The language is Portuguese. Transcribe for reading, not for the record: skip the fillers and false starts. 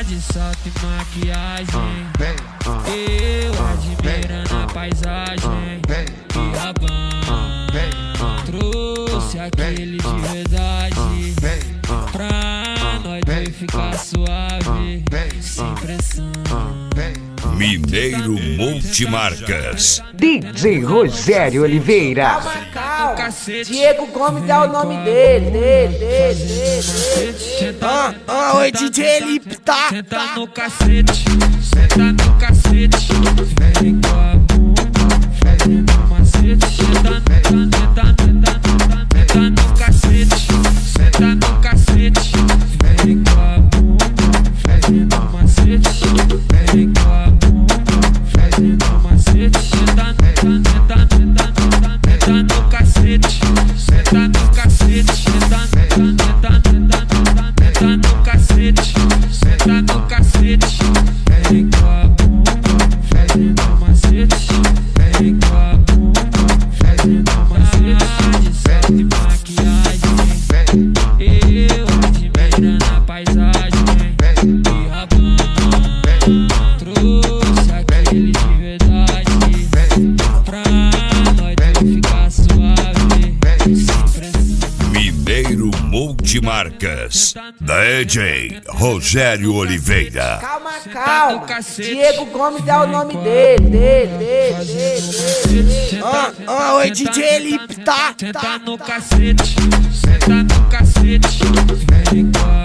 de salto e maquiagem, eu admirando a paisagem. E a van trouxe aquele de verdade, pra nós dois ficar suave, sem pressão. Mineiro Multimarcas. DJ Rogério Oliveira. Calma, Diego Gomes é o nome dele. Oi, DJ Lipta. Senta no cacete, senta no cacete, vem com a bunda, fazendo macete. Senta no cacete, senta no cacete, vem com a bunda, fazendo macete. Vem com a bunda, fazendo macete. Senta no cacete, senta no cacete, senta no cacete, senta no cacete. Vem com a bunda, fazendo macete. Vem com a bunda, fazendo macete. De salto e maquiagem, eu admirando a paisagem. E a van trouxe aquele de verdade, pra nós dois ficar suave, sem pressão. Mineiro Multimarcas. DJ Rogério Oliveira. Calma, Diego Gomes é o nome dele. Oi, DJ Lipta. Senta no cacete, senta no cacete, vem com a